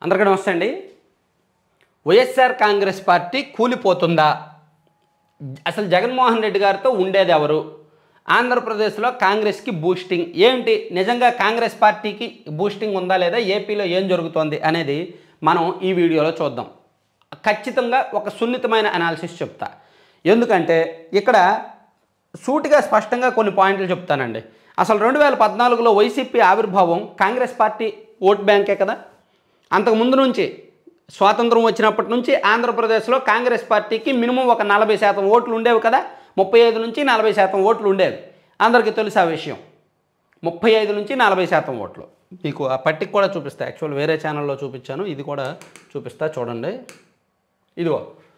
అందరికీ నమస్తే అండి. వైఎస్ఆర్ కాంగ్రెస్ పార్టీ కూలిపోతుందా? అసలు జగన్మోహన్ రెడ్డి గారితో ఉండేది ఎవరు? ఆంధ్రప్రదేశ్లో కాంగ్రెస్కి బూస్టింగ్ ఏంటి? నిజంగా కాంగ్రెస్ పార్టీకి బూస్టింగ్ ఉందా లేదా? ఏపీలో ఏం జరుగుతోంది అనేది మనం ఈ వీడియోలో చూద్దాం. ఖచ్చితంగా ఒక సున్నితమైన అనాలిసిస్ చెప్తా. ఎందుకంటే ఇక్కడ సూటిగా స్పష్టంగా కొన్ని పాయింట్లు చెప్తానండి. అసలు 2014లో వైసీపీ ఆవిర్భావం కాంగ్రెస్ పార్టీ ఓట్ బ్యాంకే కదా. అంతకుముందు నుంచి స్వాతంత్రం వచ్చినప్పటి నుంచి ఆంధ్రప్రదేశ్లో కాంగ్రెస్ పార్టీకి మినిమం ఒక 40% ఓట్లు ఉండేవి కదా. 35 నుంచి 40% ఓట్లు ఉండేవి. అందరికీ తెలుసు ఆ విషయం. 35 నుంచి 40% ఓట్లు. మీకు ఆ పట్టిక కూడా చూపిస్తా. యాక్చువల్ వేరే ఛానల్లో చూపించాను, ఇది కూడా చూపిస్తా చూడండి. ఇదిగో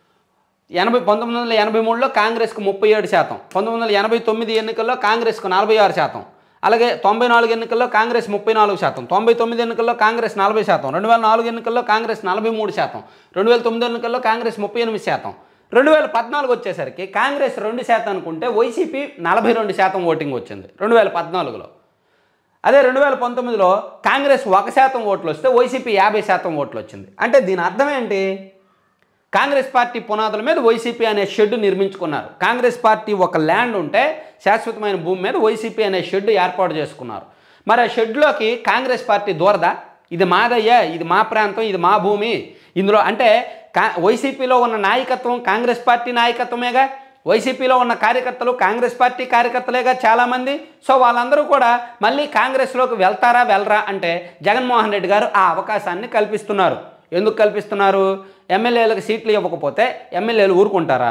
1983లో కాంగ్రెస్కు 37%, 1989 ఎన్నికల్లో కాంగ్రెస్కు 46%, అలాగే 94 ఎన్నికల్లో కాంగ్రెస్ 34%, 99 ఎన్నికల్లో కాంగ్రెస్ 40%, 2004 ఎన్నికల్లో కాంగ్రెస్ 43%, 2009 ఎన్నికల్లో కాంగ్రెస్ 38%, 2014 వచ్చేసరికి కాంగ్రెస్ 2% అనుకుంటే వైసీపీ 42% ఓటింగ్ వచ్చింది 2014లో. అదే 2019లో కాంగ్రెస్ 1% ఓట్లు వస్తే వైసీపీ 50% ఓట్లు వచ్చింది. అంటే దీని అర్థం ఏంటి? కాంగ్రెస్ పార్టీ పునాదుల మీద వైసీపీ అనే షెడ్ నిర్మించుకున్నారు. కాంగ్రెస్ పార్టీ ఒక ల్యాండ్ ఉంటే శాశ్వతమైన భూమి మీద వైసీపీ అనే షెడ్ ఏర్పాటు చేసుకున్నారు. మరి ఆ షెడ్లోకి కాంగ్రెస్ పార్టీ దూరదా? ఇది మాదయ్యా, ఇది మా ప్రాంతం, ఇది మా భూమి, ఇందులో అంటే వైసీపీలో ఉన్న నాయకత్వం కాంగ్రెస్ పార్టీ నాయకత్వమేగా. వైసీపీలో ఉన్న కార్యకర్తలు కాంగ్రెస్ పార్టీ కార్యకర్తలేగా చాలామంది. సో వాళ్ళందరూ కూడా మళ్ళీ కాంగ్రెస్లోకి వెళ్తారా వెళ్ళరా అంటే జగన్మోహన్ రెడ్డి గారు ఆ అవకాశాన్ని కల్పిస్తున్నారు. ఎందుకు కల్పిస్తున్నారు? ఎమ్మెల్యేలకు సీట్లు ఇవ్వకపోతే ఎమ్మెల్యేలు ఊరుకుంటారా?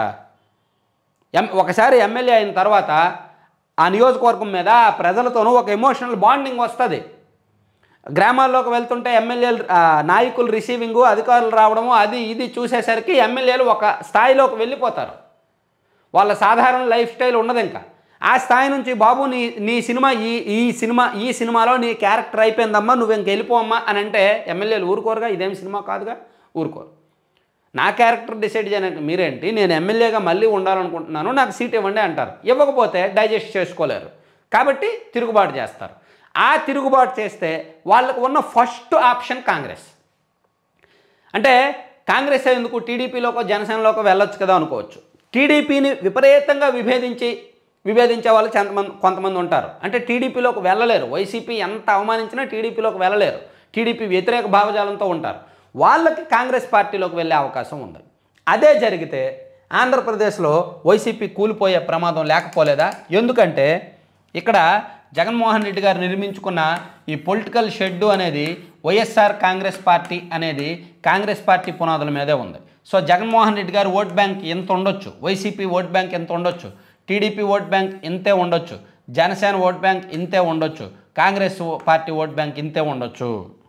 ఒకసారి ఎమ్మెల్యే అయిన తర్వాత ఆ నియోజకవర్గం మీద ప్రజలతోనూ ఒక ఎమోషనల్ బాండింగ్ వస్తుంది. గ్రామాల్లోకి వెళ్తుంటే ఎమ్మెల్యేలు నాయకులు రిసీవింగు, అధికారులు రావడము, అది ఇది చూసేసరికి ఎమ్మెల్యేలు ఒక స్థాయిలోకి వెళ్ళిపోతారు. వాళ్ళ సాధారణ లైఫ్ స్టైల్ ఉండదు. ఇంకా ఆ స్థాయి నుంచి బాబు నీ సినిమా ఈ సినిమాలో నీ క్యారెక్టర్ అయిపోయిందమ్మా, నువ్వు ఇంక వెళ్ళిపోమ్మా అని అంటే ఎమ్మెల్యేలు ఊరుకోరుగా. ఇదేం సినిమా కాదుగా, ఊరుకోరు. నా క్యారెక్టర్ డిసైడ్ చేయడానికి మీరేంటి, నేను ఎమ్మెల్యేగా మళ్ళీ ఉండాలనుకుంటున్నాను, నాకు సీట్ ఇవ్వండి అంటారు. ఇవ్వకపోతే డైజెస్ట్ చేసుకోలేరు కాబట్టి తిరుగుబాటు చేస్తారు. ఆ తిరుగుబాటు చేస్తే వాళ్ళకు ఉన్న ఫస్ట్ ఆప్షన్ కాంగ్రెస్. అంటే కాంగ్రెస్ ఎందుకు టీడీపీలోకో జనసేనలోకో వెళ్ళొచ్చు కదా అనుకోవచ్చు. టీడీపీని విపరీతంగా విభేదించే వాళ్ళు కొంతమంది ఉంటారు. అంటే టీడీపీలోకి వెళ్ళలేరు. వైసీపీ ఎంత అవమానించినా టీడీపీలోకి వెళ్ళలేరు. టీడీపీ వ్యతిరేక భావజాలంతో ఉంటారు. వాళ్ళకి కాంగ్రెస్ పార్టీలోకి వెళ్ళే అవకాశం ఉంది. అదే జరిగితే ఆంధ్రప్రదేశ్లో వైసీపీ కూలిపోయే ప్రమాదం లేకపోలేదా? ఎందుకంటే ఇక్కడ జగన్మోహన్ రెడ్డి గారు నిర్మించుకున్న ఈ పొలిటికల్ షెడ్ అనేది వైఎస్ఆర్ కాంగ్రెస్ పార్టీ అనేది కాంగ్రెస్ పార్టీ పునాదుల మీదే ఉంది. సో జగన్మోహన్ రెడ్డి గారు ఓట్ బ్యాంక్ ఎంత ఉండొచ్చు, వైసీపీ ఓట్ బ్యాంక్ ఎంత ఉండొచ్చు, టీడీపీ ఓట్ బ్యాంక్ ఇంతే ఉండొచ్చు, జనసేన ఓట్ బ్యాంక్ ఇంతే ఉండొచ్చు, కాంగ్రెస్ పార్టీ ఓట్ బ్యాంక్ ఇంతే ఉండొచ్చు.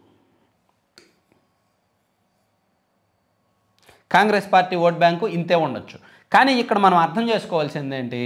కాంగ్రెస్ పార్టీ ఓట్ బ్యాంకు ఇంతే ఉండొచ్చు. కానీ ఇక్కడ మనం అర్థం చేసుకోవాల్సింది ఏంటి?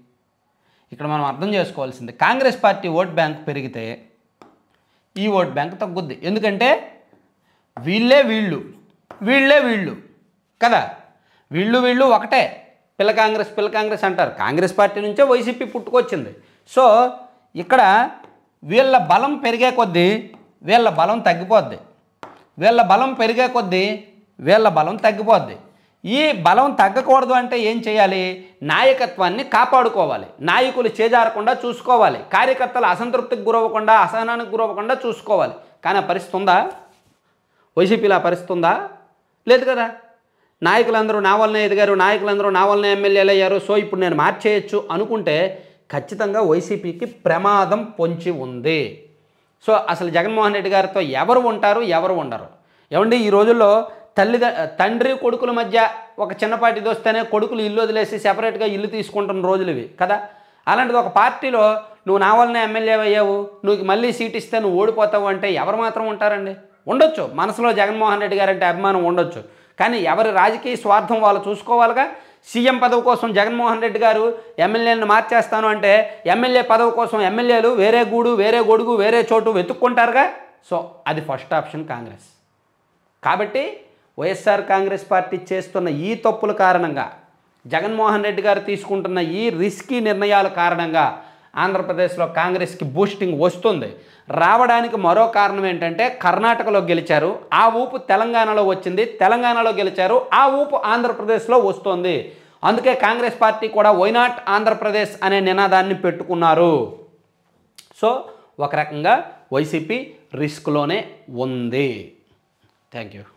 కాంగ్రెస్ పార్టీ ఓట్ బ్యాంక్ పెరిగితే ఈ ఓట్ బ్యాంక్ తగ్గుద్ది. ఎందుకంటే వీళ్ళే వీళ్ళు కదా. వీళ్ళు ఒకటే. పిల్ల కాంగ్రెస్ అంటారు. కాంగ్రెస్ పార్టీ నుంచే వైసీపీ పుట్టుకొచ్చింది. సో ఇక్కడ వీళ్ళ బలం పెరిగే కొద్దీ వీళ్ళ బలం తగ్గిపోద్ది, వీళ్ళ బలం పెరిగే కొద్దీ వీళ్ళ బలం తగ్గిపోద్ది. ఈ బలం తగ్గకూడదు అంటే ఏం చేయాలి? నాయకత్వాన్ని కాపాడుకోవాలి, నాయకులు చేజారకుండా చూసుకోవాలి, కార్యకర్తలు అసంతృప్తికి గురవ్వకుండా, అసహనానికి గురవ్వకుండా చూసుకోవాలి. కానీ ఆ పరిస్థితి ఉందా? వైసీపీలో ఆ పరిస్థితి ఉందా? లేదు కదా. నాయకులందరూ నా వల్లనే ఎదిగారు, నాయకులందరూ నా వల్లనే ఎమ్మెల్యేలు అయ్యారు, సో ఇప్పుడు నేను మార్చేయచ్చు అనుకుంటే ఖచ్చితంగా వైసీపీకి ప్రమాదం పొంచి ఉంది. సో అసలు జగన్మోహన్ రెడ్డి గారితో ఎవరు ఉంటారు, ఎవరు ఉండరు? ఏమండి, ఈ రోజుల్లో తండ్రి కొడుకుల మధ్య ఒక చిన్నపాటి దోస్తేనే కొడుకులు ఇల్లు వదిలేసి సెపరేట్గా ఇల్లు తీసుకుంటున్న రోజులు ఇవి కదా. అలాంటిది ఒక పార్టీలో నువ్వు నా వల్లనే ఎమ్మెల్యే అయ్యావు, నువ్వు మళ్ళీ సీట్ ఇస్తే నువ్వు ఓడిపోతావు అంటే ఎవరు మాత్రం ఉంటారండి? ఉండొచ్చు, మనసులో జగన్మోహన్ రెడ్డి గారు అంటే అభిమానం ఉండొచ్చు. కానీ ఎవరి రాజకీయ స్వార్థం వాళ్ళు చూసుకోవాలిగా. సీఎం పదవి కోసం జగన్మోహన్ రెడ్డి గారు ఎమ్మెల్యేలను మార్చేస్తాను అంటే ఎమ్మెల్యే పదవి కోసం ఎమ్మెల్యేలు వేరే గూడు, వేరే గొడుగు, వేరే చోటు వెతుక్కుంటారుగా. సో అది ఫస్ట్ ఆప్షన్ కాంగ్రెస్. కాబట్టి వైఎస్ఆర్ కాంగ్రెస్ పార్టీ చేస్తున్న ఈ తప్పుల కారణంగా, జగన్మోహన్ రెడ్డి గారు తీసుకుంటున్న ఈ రిస్కీ నిర్ణయాల కారణంగా ఆంధ్రప్రదేశ్లో కాంగ్రెస్కి బూస్టింగ్ వస్తుంది. రావడానికి మరో కారణం ఏంటంటే కర్ణాటకలో గెలిచారు, ఆ ఊపు తెలంగాణలో వచ్చింది, తెలంగాణలో గెలిచారు, ఆ ఊపు ఆంధ్రప్రదేశ్లో వస్తుంది. అందుకే కాంగ్రెస్ పార్టీ కూడా వై నాట్ ఆంధ్రప్రదేశ్ అనే నినాదాన్ని పెట్టుకున్నారు. సో ఒక రకంగా వైసీపీ రిస్క్లోనే ఉంది. Thank you.